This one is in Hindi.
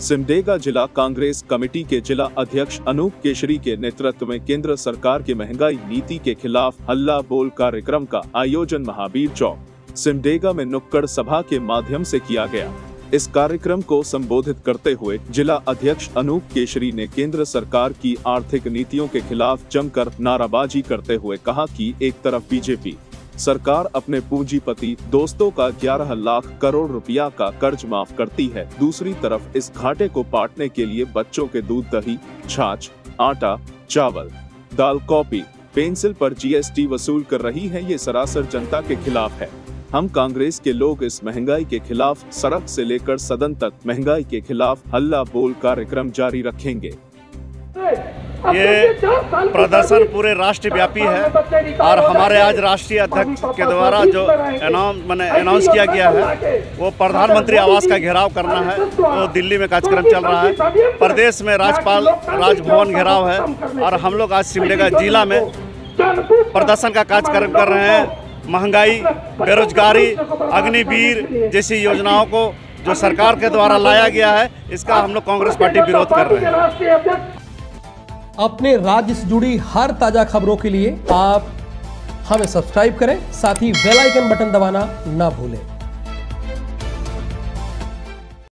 सिमडेगा जिला कांग्रेस कमेटी के जिला अध्यक्ष अनूप केशरी के नेतृत्व में केंद्र सरकार के महंगाई नीति के खिलाफ हल्ला बोल कार्यक्रम का आयोजन महावीर चौक सिमडेगा में नुक्कड़ सभा के माध्यम से किया गया। इस कार्यक्रम को संबोधित करते हुए जिला अध्यक्ष अनूप केशरी ने केंद्र सरकार की आर्थिक नीतियों के खिलाफ जमकर नाराबाजी करते हुए कहा कि एक तरफ बीजेपी सरकार अपने पूंजीपति दोस्तों का 11 लाख करोड़ रुपया का कर्ज माफ करती है, दूसरी तरफ इस घाटे को पाटने के लिए बच्चों के दूध, दही, छाछ, आटा, चावल, दाल, कॉपी, पेंसिल पर जीएसटी वसूल कर रही है। ये सरासर जनता के खिलाफ है। हम कांग्रेस के लोग इस महंगाई के खिलाफ सड़क से लेकर सदन तक महंगाई के खिलाफ हल्ला बोल कार्यक्रम जारी रखेंगे। ये प्रदर्शन पूरे राष्ट्रव्यापी है और हमारे आज राष्ट्रीय अध्यक्ष के द्वारा जो अनाउंस किया गया है वो प्रधानमंत्री आवास का घेराव करना है। वो दिल्ली में कार्यक्रम चल रहा है, प्रदेश में राज्यपाल राजभवन घेराव है और हम लोग आज सिमडेगा जिला में प्रदर्शन का कार्यक्रम कर रहे हैं। महंगाई, बेरोजगारी, अग्निवीर जैसी योजनाओं को जो सरकार के द्वारा लाया गया है, इसका हम लोग कांग्रेस पार्टी विरोध कर रहे हैं। अपने राज्य से जुड़ी हर ताजा खबरों के लिए आप हमें सब्सक्राइब करें, साथ ही बेल आइकन बटन दबाना ना भूलें।